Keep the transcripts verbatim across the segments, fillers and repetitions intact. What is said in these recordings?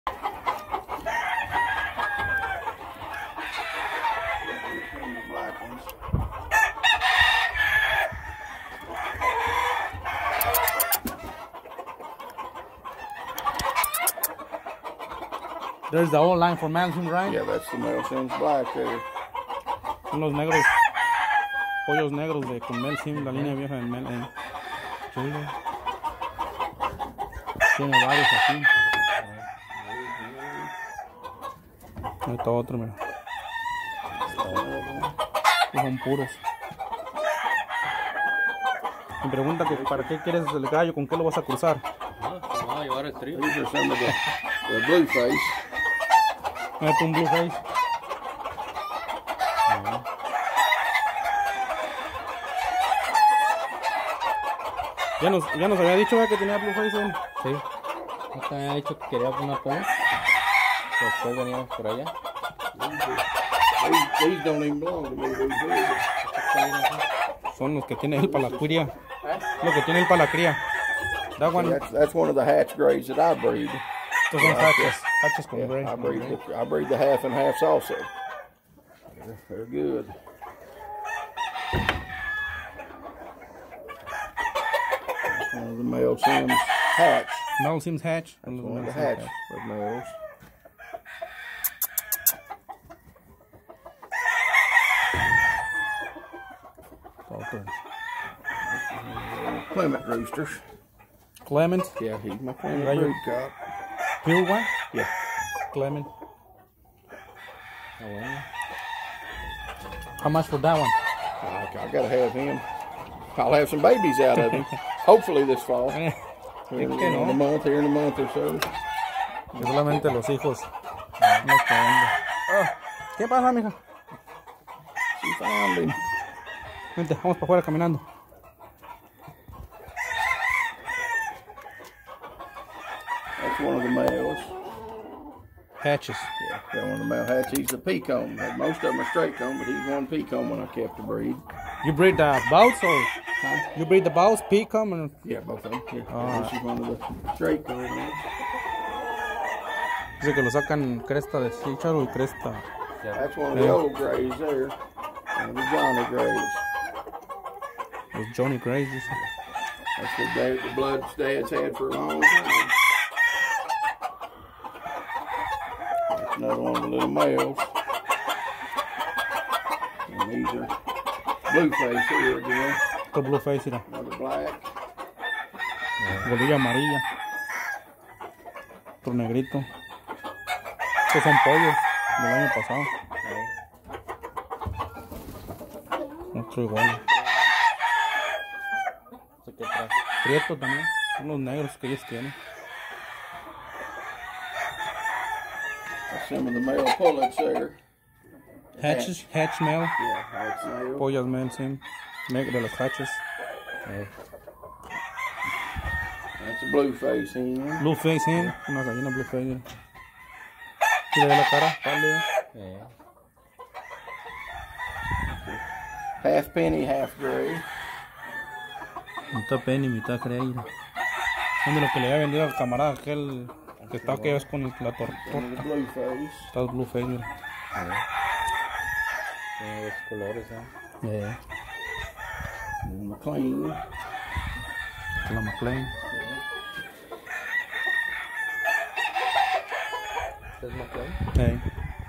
Black ones. There's the old line for Malsim, right? Yeah, that's the Malsim's black there. Son los negros, pollos negros de con Malsim, la línea vieja de Mel. Eh. Chulo. Tiene varios así. Ahí está otro, mira. Estos son puros. Me pregunta que para qué quieres el gallo, con qué lo vas a cruzar. No, no, llevar el trío. These are some of the, the blue face. Mete un blue face. Ya nos, ya nos había dicho ¿verdad? Que tenía blue face en. Sí. No te había dicho que quería una poma. Después veníamos por allá. These, these don't even belong to me. These here. Son los que tiene él para la cría. Lo que tiene él para la cría. That one. That's, that's one of the hatch grades that I breed. Estos son hatches. Hatches con Yeah, gray. I breed the, I breed the half and halves also. They're, they're good. One of the male Sims hatch. Malsim's hatch. That's One one of the Malsim's hatch hatch. of males. Otro. Clement roosters. Clement. Yeah, he's my Clement Gallo. brood cock. Pure one. Yeah. Clement. Ah, bueno. How much for that one? I, I gotta have him. I'll have some babies out of him. Hopefully this fall. Eh, Here in, ¿por qué in a no? month, here in a month or so. Que solamente los hijos. Los que venden. Oh, ¿qué pasa, mija? She found him. Vente, vamos para afuera caminando. That's one of the males. Hatches. Yeah, that one of the male hatch. He's a peacomb. Most of them are straight comb, but he's one peacomb when I kept the breed. You breed the bows or Huh? you breed the bows, peacock, and Yeah, both of them. Yeah. Ah. This is one of the straight comb ones. dice que lo sacan cresta de chícharo y cresta. That's one of the Yeah. old grays there. One of the Johnny grays. Los Johnny Grays, dice. That's the, dad, the bloods dad's had for a long time. That's another one of the little males. And these are blue face here again. Otro blue face, mira. Another black. Bolilla amarilla. Otro negrito. Estos son pollos del año pasado. Otro igual. Sé que atrás. Prieto también. Son los negros que ellos tienen. That's some of the male pullets there. Hatches, hatch male. Yeah, that's male. Pollas Malsim. Negro de los hatches. That's a blue face hen. Blue face hen. Una gallina blue face. Mira. ¿Sí le ve la cara? Pálida. Eh. Half penny, half gray. Mitad penny, mitad gray. Mira. Son de lo que le había vendido al camarada aquel que está que ves con la torta. One of the blue face. Está blue face, mira. Tiene dos colores, ¿eh? Yeah. And McLean. La McLean. ¿Este es McLean? Hey.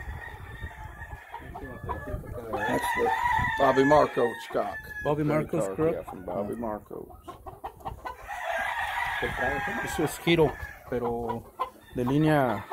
That's the Bobby Marco's cock. Bobby Marco's Cock, crook? Yeah, from Bobby Marco's. ¿Qué trae? Eso es giro, pero de línea